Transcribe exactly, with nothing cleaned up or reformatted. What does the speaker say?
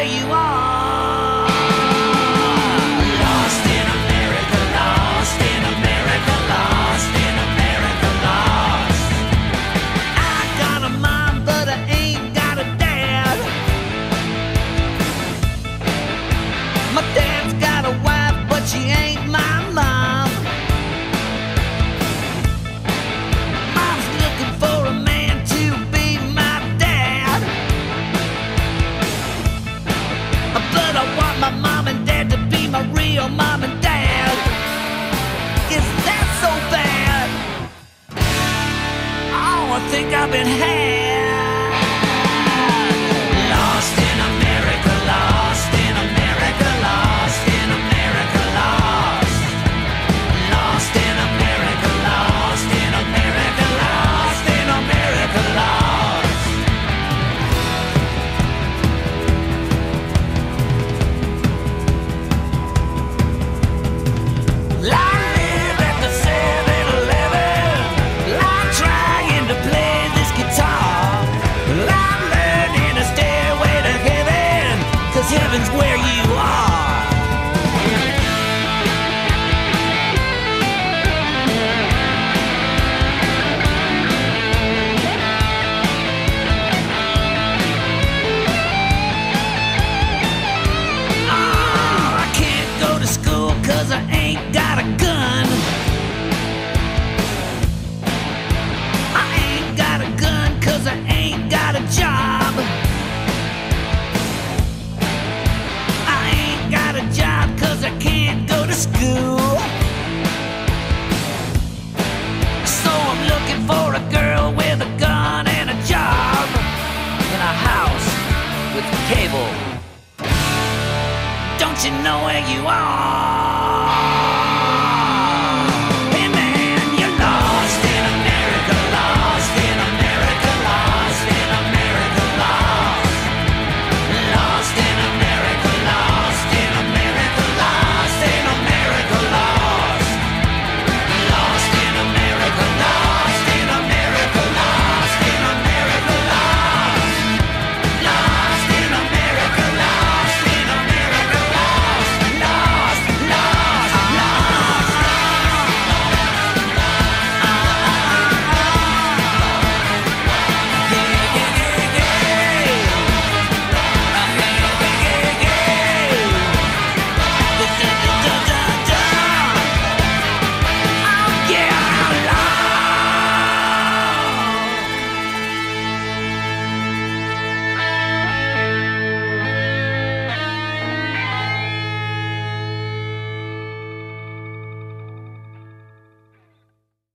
where you are. Lost in America, lost in America, lost in America, lost. I got a mom, but I ain't got a dad. My dad's got a wife, but she ain't my mom. Mom's looking for a man to be my dad, but I want my mom and dad to be my real mom and dad. Is that so bad? Oh, I think I've been had. Lost in America, lost in America, lost in America, lost. Lost in America, lost in America, lost in America, lost. I live at the seven eleven. I'm trying to play this guitar. I'm learning a stairway to heaven, 'cause heaven's where you are. Oh, I can't go to school 'cause I ain't got a gun. I ain't got a gun 'cause I ain't got a job. I ain't got a job 'cause I can't go to school. So I'm looking for a girl with a gun and a job, in a house with cable. Don't you know where you are?